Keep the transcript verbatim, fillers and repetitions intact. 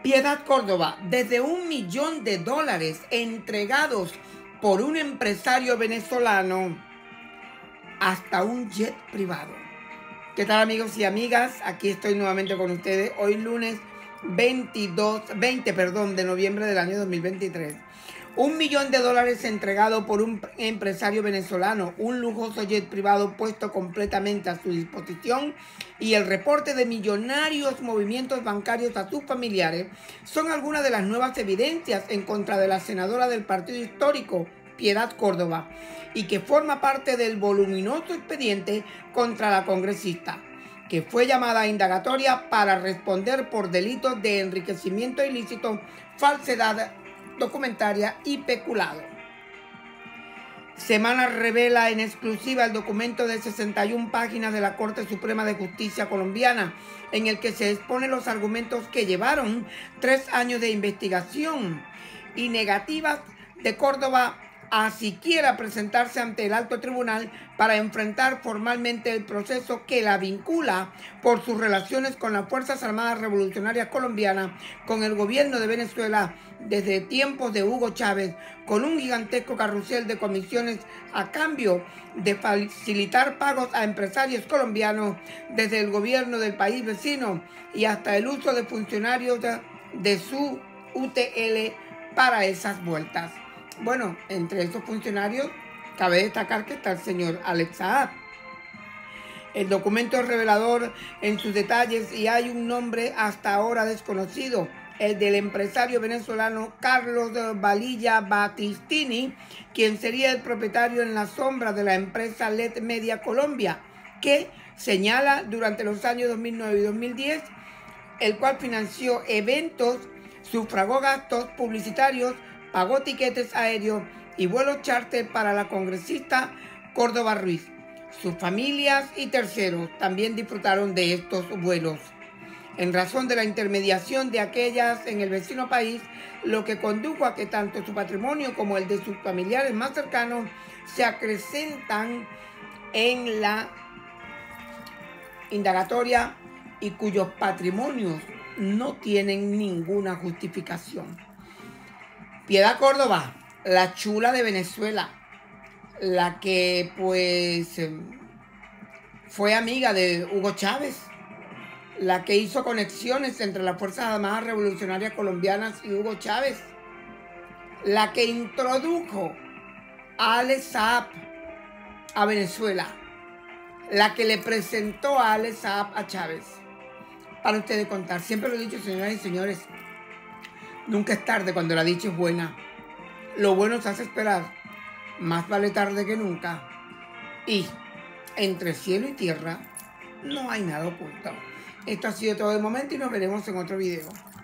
Piedad Córdoba, desde un millón de dólares entregados por un empresario venezolano hasta un jet privado. ¿Qué tal, amigos y amigas? Aquí estoy nuevamente con ustedes. Hoy lunes veintidós, veinte perdón, de noviembre del año dos mil veintitrés. Un millón de dólares entregado por un empresario venezolano, un lujoso jet privado puesto completamente a su disposición y el reporte de millonarios movimientos bancarios a sus familiares son algunas de las nuevas evidencias en contra de la senadora del partido histórico, Piedad Córdoba, y que forma parte del voluminoso expediente contra la congresista, que fue llamada a indagatoria para responder por delitos de enriquecimiento ilícito, falsedad documentaria y peculado. Semana revela en exclusiva el documento de sesenta y una páginas de la Corte Suprema de Justicia colombiana, en el que se exponen los argumentos que llevaron tres años de investigación y negativas de Córdoba a siquiera presentarse ante el alto tribunal para enfrentar formalmente el proceso que la vincula por sus relaciones con las Fuerzas Armadas Revolucionarias Colombianas, con el gobierno de Venezuela desde tiempos de Hugo Chávez, con un gigantesco carrusel de comisiones a cambio de facilitar pagos a empresarios colombianos desde el gobierno del país vecino y hasta el uso de funcionarios de, de su U T L para esas vueltas. Bueno, entre esos funcionarios cabe destacar que está el señor Alex Saab. El documento es revelador en sus detalles y hay un nombre hasta ahora desconocido, el del empresario venezolano Carlos Valilla Battistini, quien sería el propietario en la sombra de la empresa L E D Media Colombia, que señala durante los años dos mil nueve y dos mil diez, el cual financió eventos, sufragó gastos publicitarios, pagó tiquetes aéreos y vuelos charter para la congresista Córdoba Ruiz. Sus familias y terceros también disfrutaron de estos vuelos, en razón de la intermediación de aquellas en el vecino país, lo que condujo a que tanto su patrimonio como el de sus familiares más cercanos se acrecentan en la indagatoria y cuyos patrimonios no tienen ninguna justificación. Piedad Córdoba, la chula de Venezuela, la que pues fue amiga de Hugo Chávez, la que hizo conexiones entre las Fuerzas Armadas Revolucionarias Colombianas y Hugo Chávez, la que introdujo a Alex Saab a Venezuela, la que le presentó a Alex Saab a Chávez. Para ustedes contar, siempre lo he dicho, señoras y señores, nunca es tarde cuando la dicha es buena. Lo bueno se hace esperar. Más vale tarde que nunca. Y entre cielo y tierra no hay nada oculto. Esto ha sido todo de momento y nos veremos en otro video.